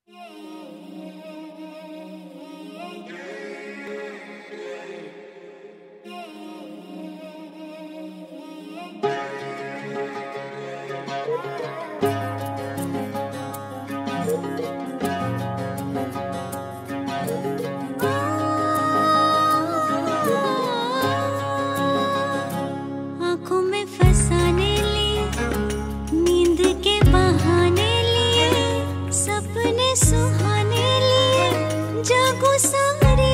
आँखों में फसाने लिए, नींद के बहाने लिए, सपने सुहाने लिए, जागो सारी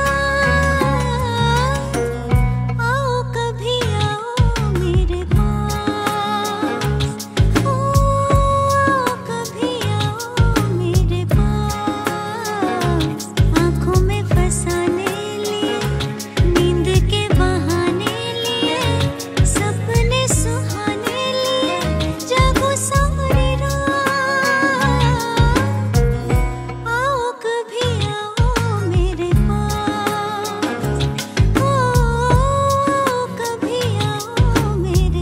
रात। आओ कभी आओ मेरे पास, ओ आओ कभी आओ मेरे पास। आँखों में फसाने लिए, नींद के बहाने लिए, सपने सुहाने लिए, जागो सारी रात। आओ कभी आओ मेरे पास, ओ आओ कभी आओ मेरे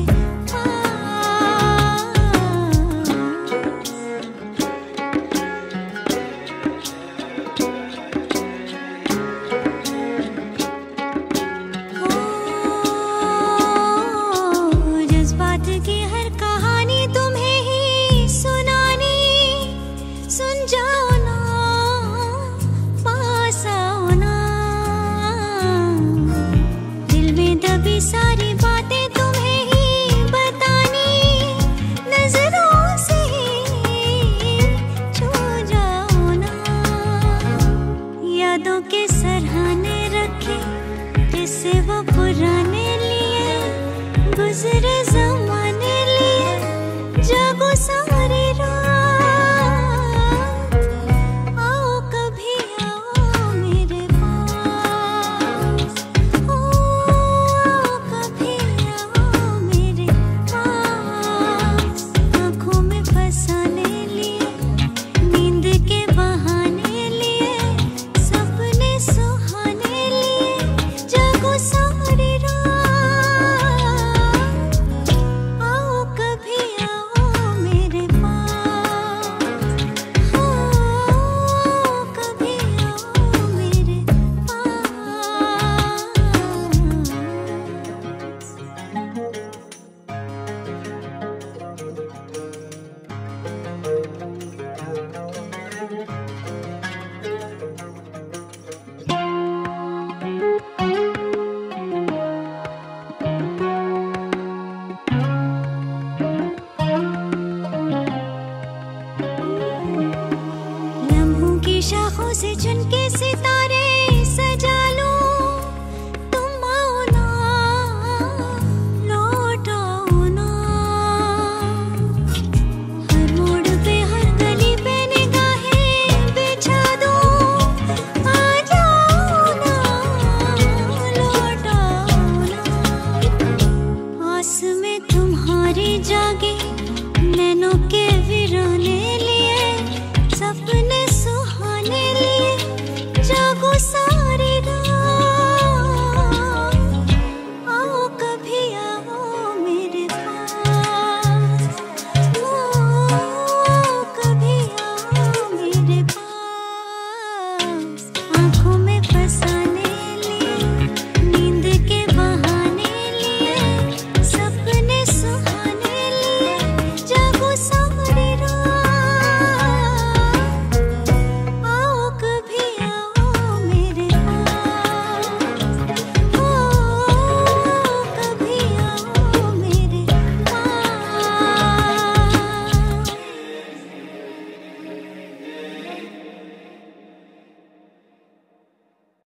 पास। जज्बात की हर कहानी तुम्हें ही सुनानी, सुन जाओ ना, पास आओ ना। दिल में दबी सारी बातें तुम्हें ही बतानी, नजरों से ही छू जाओ ना। यादों के सरहाने रखे, किस्से वो पुराने लिए, गुजरे जमाने लिए, जागो सारी रात। आओ कभी आओ मेरे पास, ओ आओ कभी आओ मेरे पास। आँखों में फसाने लिए, नींद के बहाने लिए, सपने सुहाने लिए, जागो सारी रात। आओ कभी आओ मेरे पास, ओ आओ कभी आओ मेरे लम्हों की शाखों से चुन के सितारे